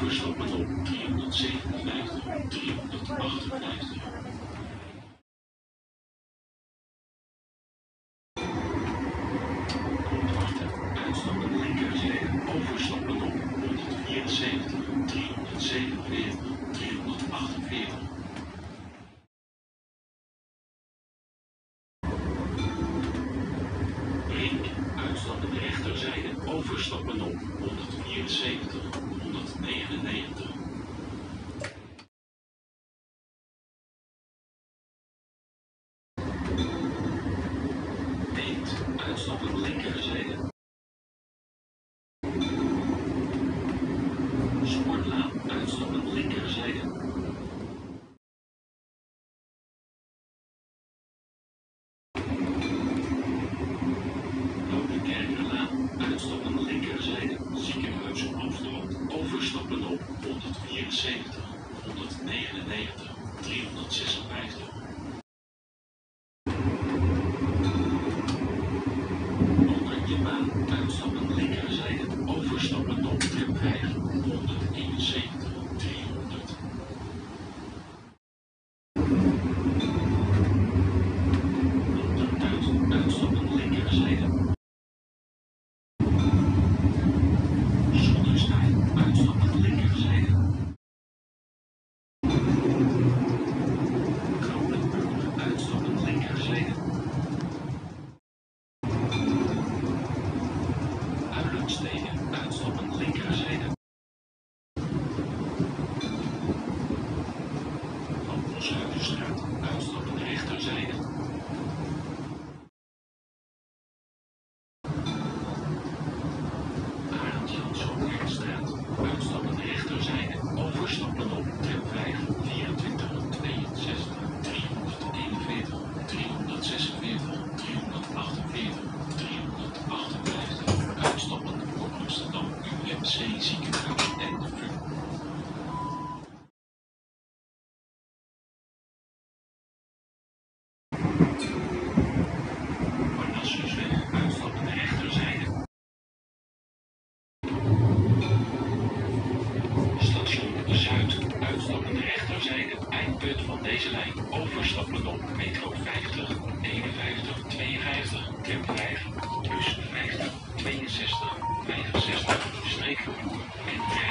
overstappen op 357, 358. Uitstappen linkerzijde, overstappen op 174, 347, 348. Rink, uitstappen rechterzijde, overstappen op 174, 199. Eend, uitstappen linkerzijde. Sportlaan, uitstappen linkerzijde. Oude Kerkerlaan, uitstappen linkerzijde. Ziekenhuis Amsterdam, overstappen op 174, 199, 356. Oranjebaan, uitstappen linkerzijde. Overstappen op tram 5, 171, 300. Ondertuin, uitstappen linkerzijde. Zonderstein, uitstappen linkerzijde. Kronenburg, uitstappen linkerzijde. Uilensteden, uitstappen linkerzijde. Van Boshuizenstraat, uitstappen rechterzijde. Arend Janszoonstraat, uitstappen rechterzijde. Overstappen op tram 5, 24, 62, 341, 346, 348, 358. Uitstappen voor Amsterdam UMC Ziekenhuis en de VU. Parnassusweg, uitstappen rechterzijde. Station Zuid, uitstappen rechterzijde. Eindpunt van deze lijn. Overstappen op metro 50, 51, 52, tram 5, bus 50, 62, 65, streekvervoer en